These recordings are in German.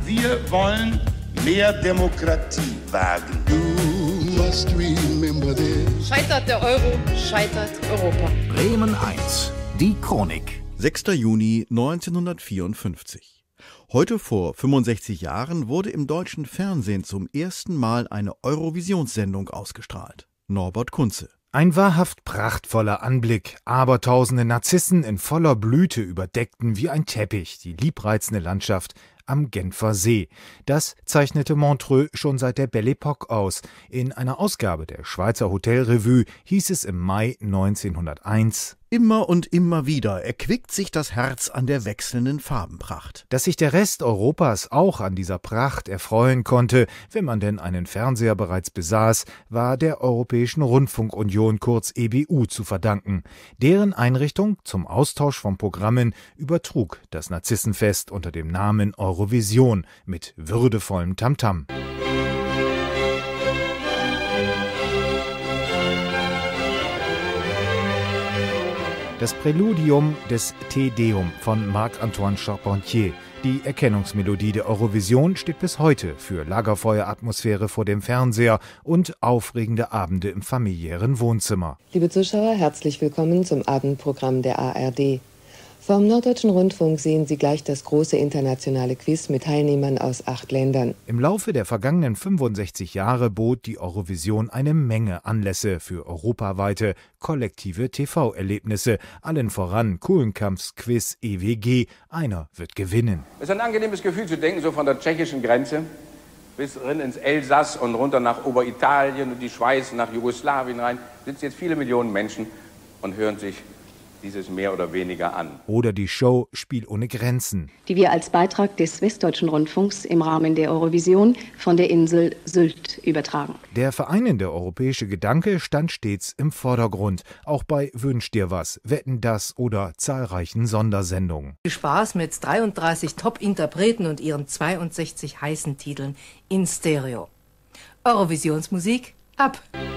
Wir wollen mehr Demokratie wagen. Scheitert der Euro, scheitert Europa. Bremen 1, die Chronik. 6. Juni 1954. Heute vor 65 Jahren wurde im deutschen Fernsehen zum ersten Mal eine Eurovisionssendung ausgestrahlt. Norbert Kunze. Ein wahrhaft prachtvoller Anblick. Abertausende Narzissen in voller Blüte überdeckten wie ein Teppich die liebreizende Landschaft am Genfer See. Das zeichnete Montreux schon seit der Belle Époque aus. In einer Ausgabe der Schweizer Hotelrevue hieß es im Mai 1901: Immer und immer wieder erquickt sich das Herz an der wechselnden Farbenpracht. Dass sich der Rest Europas auch an dieser Pracht erfreuen konnte, wenn man denn einen Fernseher bereits besaß, war der Europäischen Rundfunkunion, kurz EBU, zu verdanken. Deren Einrichtung zum Austausch von Programmen übertrug das Narzissenfest unter dem Namen Eurovision mit würdevollem Tamtam. Das Präludium des Te Deum von Marc-Antoine Charpentier, die Erkennungsmelodie der Eurovision, steht bis heute für Lagerfeueratmosphäre vor dem Fernseher und aufregende Abende im familiären Wohnzimmer. Liebe Zuschauer, herzlich willkommen zum Abendprogramm der ARD. Vom Norddeutschen Rundfunk sehen Sie gleich das große internationale Quiz mit Teilnehmern aus 8 Ländern. Im Laufe der vergangenen 65 Jahre bot die Eurovision eine Menge Anlässe für europaweite, kollektive TV-Erlebnisse. Allen voran Kuhlenkampfs-Quiz EWG. Einer wird gewinnen. Es ist ein angenehmes Gefühl zu denken, so von der tschechischen Grenze bis rein ins Elsass und runter nach Oberitalien und die Schweiz nach Jugoslawien rein. Sitzen jetzt viele Millionen Menschen und hören sich dieses mehr oder weniger an. Oder die Show Spiel ohne Grenzen, die wir als Beitrag des Westdeutschen Rundfunks im Rahmen der Eurovision von der Insel Sylt übertragen. Der vereinende europäische Gedanke stand stets im Vordergrund, auch bei Wünsch dir was, Wetten das oder zahlreichen Sondersendungen. Viel Spaß mit 33 Top-Interpreten und ihren 62 heißen Titeln in Stereo. Eurovisionsmusik ab!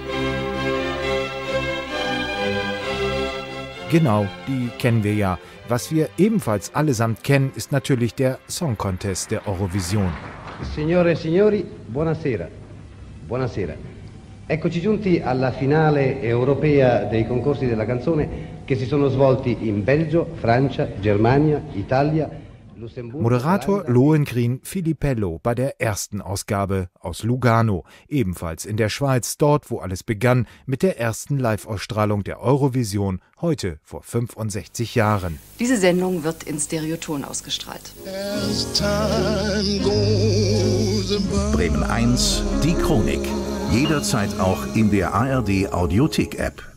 Genau, die kennen wir ja. Was wir ebenfalls allesamt kennen, ist natürlich der Song Contest der Eurovision. Signore e signori, buonasera. Buonasera. Eccoci giunti alla finale europea dei concorsi della canzone che si sono svolti in Belgio, Francia, Germania, Italia, Moderator Lohengrin Filipello bei der ersten Ausgabe aus Lugano, ebenfalls in der Schweiz, dort wo alles begann mit der ersten Live-Ausstrahlung der Eurovision, heute vor 65 Jahren. Diese Sendung wird in Stereoton ausgestrahlt. Bremen 1, die Chronik. Jederzeit auch in der ARD Audiothek-App.